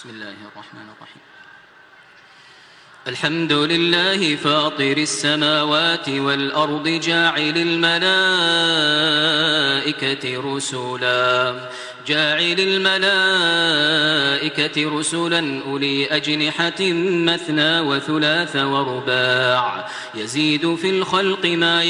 بسم الله الرحمن الرحيم. الحمد لله فاطر السماوات والأرض جاعل الملائكة رسلا أولي أجنحة مثنى وثلاث ورباع يزيد في الخلق ما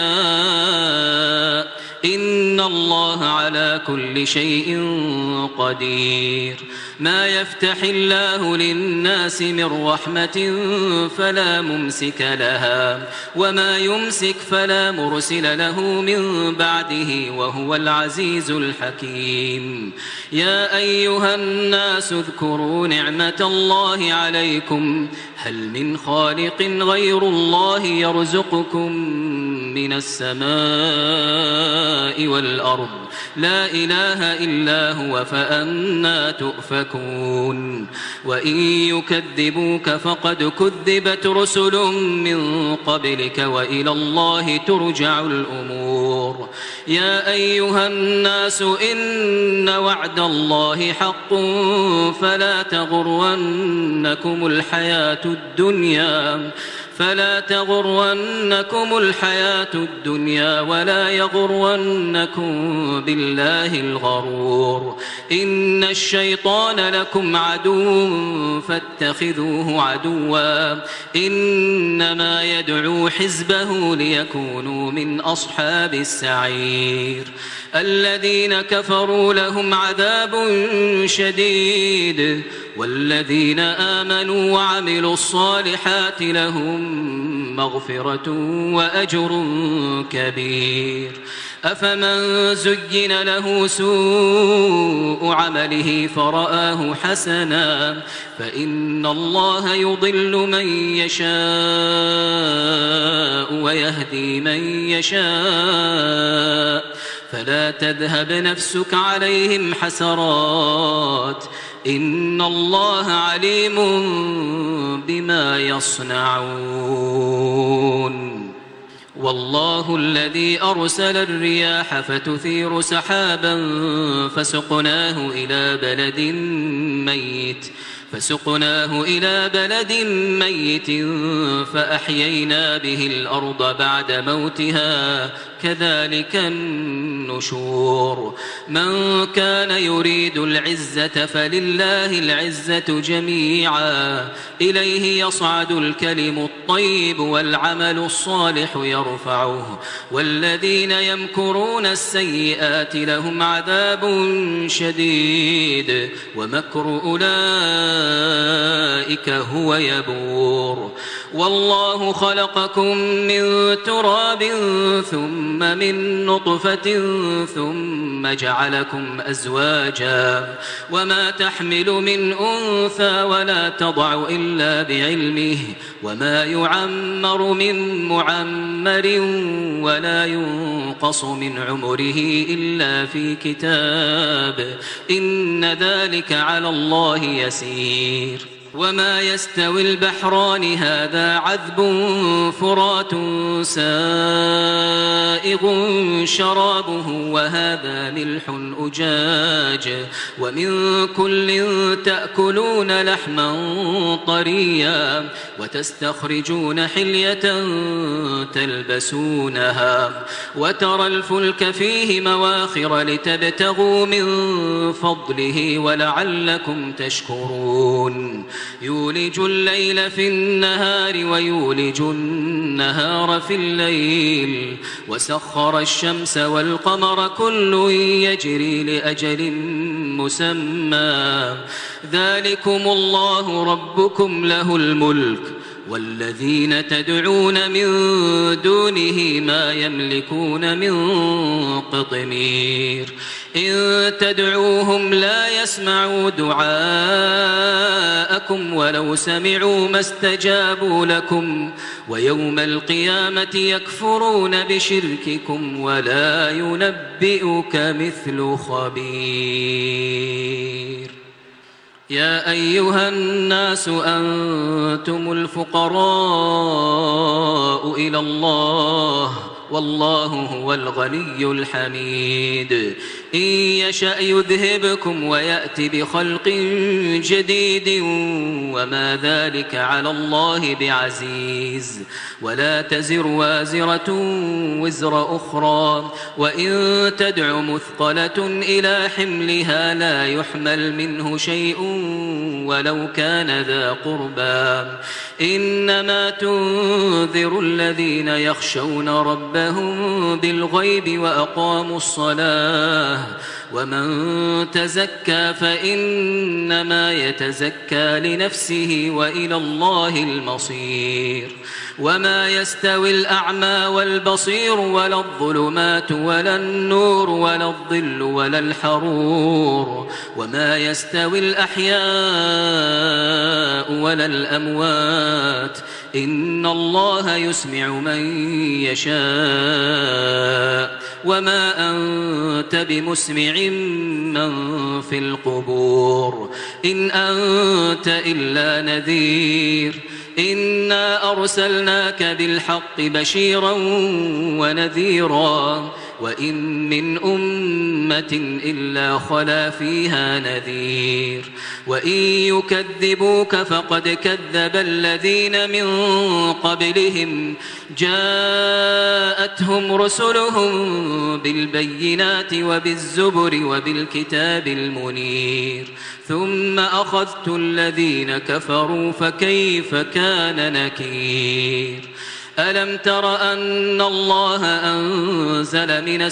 يشاء إن الله على كل شيء قدير. ما يفتح الله للناس من رحمة فلا ممسك لها وما يمسك فلا مرسل له من بعده وهو العزيز الحكيم. يا أيها الناس اذكروا نعمة الله عليكم هل من خالق غير الله يرزقكم من السماء والأرض لا إله إلا هو فأنى تؤفكون. وإن يكذبوك فقد كذبت رسل من قبلك وإلى الله ترجع الأمور. يا أيها الناس إن وعد الله حق فلا تغرنكم الحياة الدنيا ولا يغرنكم بالله الغرور. إن الشيطان لكم عدو فاتخذوه عدوا إنما يدعو حزبه ليكونوا من أصحاب السعير. الذين كفروا لهم عذاب شديد والذين آمنوا وعملوا الصالحات لهم مغفرة وأجر كبير. أفمن زين له سوء عمله فرآه حسنا فإن الله يضل من يشاء ويهدي من يشاء فلا تذهب نفسك عليهم حسرات إن الله عليم بما يصنعون. والله الذي أرسل الرياح فتثير سحابا فسقناه إلى بلد ميت فأحيينا به الأرض بعد موتها كذلك النشور. من كان يريد العزة فلله العزة جميعا إليه يصعد الكلم الطيب والعمل الصالح يرفعه والذين يمكرون السيئات لهم عذاب شديد ومكر أولئك هو يبور. والله خلقكم من تراب ثم من نطفة ثم جعلكم أزواجا وما تحمل من أنثى ولا تضع إلا بعلمه وما يعمر من معمر ولا ينقص من عمره إلا في كتاب إن ذلك على الله يسير. وما يستوي البحران هذا عذب فرات سائغ شرابه وهذا ملح أجاج ومن كل تأكلون لحما طريا وتستخرجون حلية تلبسونها وترى الفلك فيه مواخر لتبتغوا من فضله ولعلكم تشكرون. يولج الليل في النهار ويولج النهار في الليل وسخر الشمس والقمر كل يجري لأجل مسمى ذلكم الله ربكم له الملك والذين تدعون من دونه ما يملكون من قطمير. إن تدعوهم لا يسمعوا دعاءكم ولو سمعوا ما استجابوا لكم ويوم القيامة يكفرون بشرككم ولا ينبئك مثل خبير. يا أيها الناس أنتم الفقراء إلى الله والله هو الغني الحميد إن يشأ يذهبكم ويأت بخلق جديد وما ذلك على الله بعزيز. ولا تزر وازرة وزر أخرى وإن تدع مثقلة إلى حملها لا يحمل منه شيء ولو كان ذا قربى. إنما تنذر الذين يخشون ربهم بالغيب وأقاموا الصلاة ومن تزكى فإنما يتزكى لنفسه وإلى الله المصير. وما يستوي الأعمى والبصير ولا الظلمات ولا النور ولا الظل ولا الحرور وما يستوي الأحياء ولا الأموات إن الله يسمع من يشاء وما أنت بمسمع من في القبور إن أنت إلا نذير. إنا أرسلناك بالحق بشيرا ونذيرا وإن من أمة إلا خلا فيها نذير. وإن يكذبوك فقد كذب الذين من قبلهم جاءتهم رسلهم بالبينات وبالزبر وبالكتاب المنير ثم أخذت الذين كفروا فكيف كان نكير. ألم تر أن الله أنزل من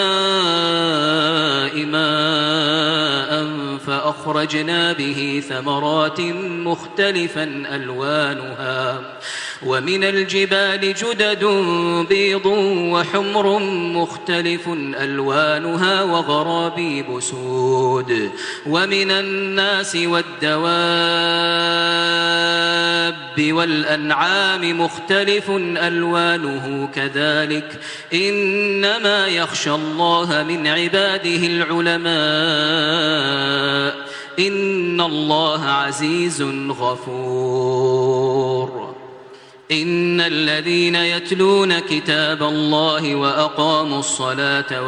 السماء ماء فأخرجنا به ثمرات مختلفا ألوانها ومن الجبال جدد بيض وحمر مختلف ألوانها وغرابيب سود ومن الناس والدواب والأنعام مختلف ألوانه كذلك إنما يخشى الله من عباده العلماء إن الله عزيز غفور. إن الذين يتلون كتاب الله وأقاموا الصلاة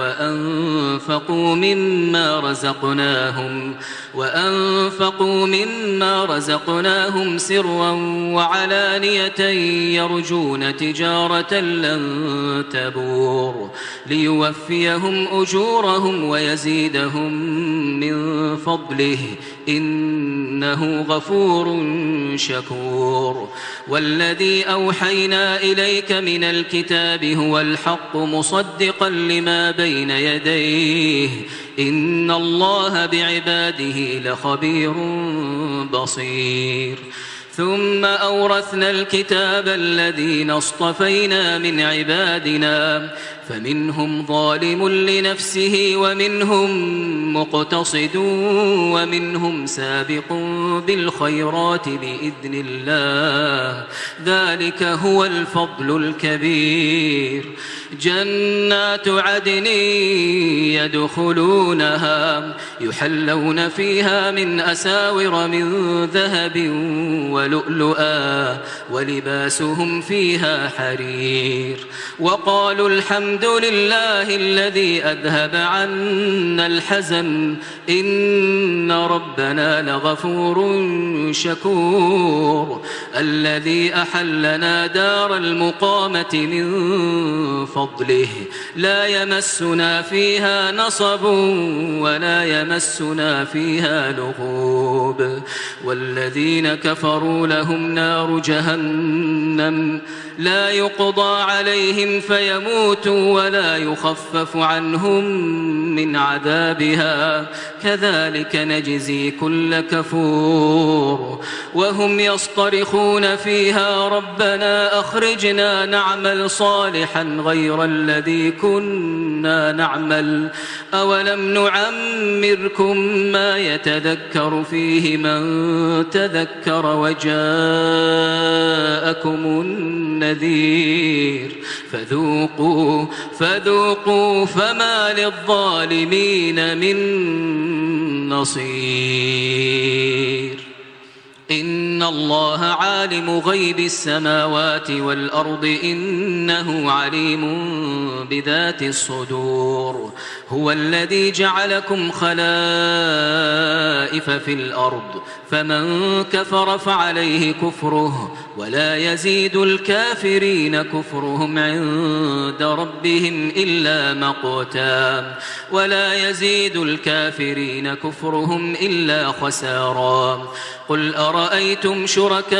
وأنفقوا مما رزقناهم سرا وعلانية يرجون تجارة لن تبور ليوفيهم أجورهم ويزيدهم من فضله إنه غفور شكور. والذي أوحينا إليك من الكتاب هو الحق مصدقا لما بين يديه إن الله بعباده لخبير بصير. ثم أورثنا الكتاب الذين اصطفينا من عبادنا فمنهم ظالم لنفسه ومنهم مقتصد ومنهم سابق بالخيرات بإذن الله ذلك هو الفضل الكبير. جنات عدن يدخلونها يحلون فيها من أساور من ذهب ولؤلؤا ولباسهم فيها حرير. وقالوا الحمد لله الذي أذهب عنا الحزن إن ربنا لغفور شكور. الذي أحلنا دار المقامة من فضله لا يمسنا فيها نصب ولا يمسنا فيها لغوب. والذين كفروا لهم نار جهنم لا يقضى عليهم فيموتوا ولا يخفف عنهم من عذابها كذلك نجزي كل كفور. وهم يصطرخون فيها ربنا أخرجنا نعمل صالحا غير الذي كنا نعمل أولم نعمركم ما يتذكر فيه من تذكر وجاءكم النذير فذوقوا فما للظالمين من نصير. إن إن الله عالم غيب السماوات والأرض إنه عليم بذات الصدور. هو الذي جعلكم خلائف في الأرض فمن كفر فعليه كفره ولا يزيد الكافرين كفرهم عند ربهم إلا مقتا ولا يزيد الكافرين كفرهم إلا خسارا. قل أرأيتم شركاءكم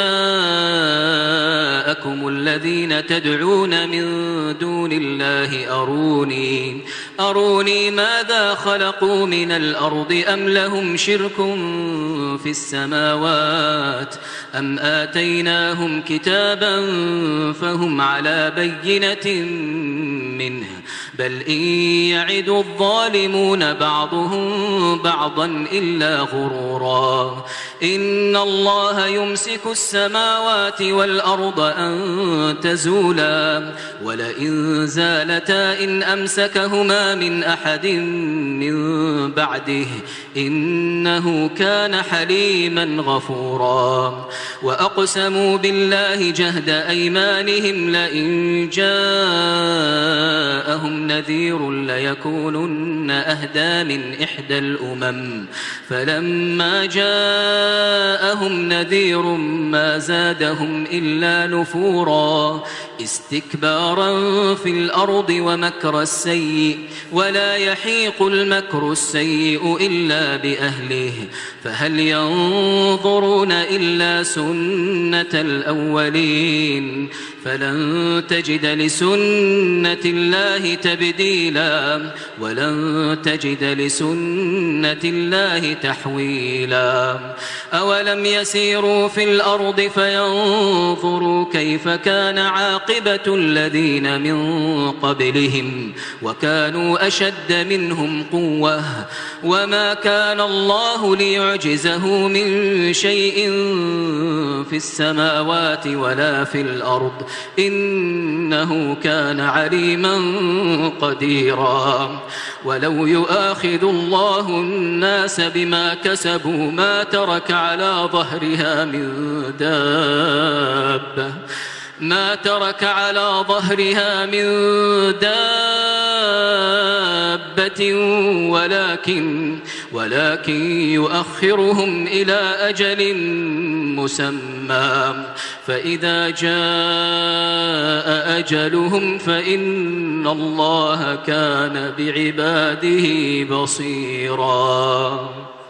الذين تدعون من دون الله أروني ماذا خلقوا من الأرض أم لهم شرك في السماوات أم آتيناهم كتابا فهم على بينة منه بل إن يعد الظالمون بعضهم بعضا إلا غرورا. إن الله يمسك السماوات والأرض أن تزولا ولئن زالتا إن أمسكهما من أحد من بعده إنه كان حليما غفورا. وأقسموا بالله جهد أيمانهم لئن جاءهم نذير ليكونن أهدى من إحدى الأمم فلما جاءهم نذير ما زادهم إلا نفورا استكبارا في الأرض ومكر السيء ولا يحيق المكر السيء إلا بأهله فهل ينظرون إلا سنة الأولين فلن تجد لسنة الله تبديلا ولن تجد لسنة الله تحويلا. أولم يسيروا في الأرض فينظروا كيف كان عاقبة الذين من قبلهم وكانوا أشد منهم قوة وما كان الله ليعجزه من شيء في السماوات ولا في الأرض إنه كان عليما قديرا. ولو يؤاخذ الله الناس بما كسبوا ما ترك على ظهرها من دابة ولكن يؤخرهم إلى أجل مسمى فإذا جاء أجلهم فإن الله كان بعباده بصيرا.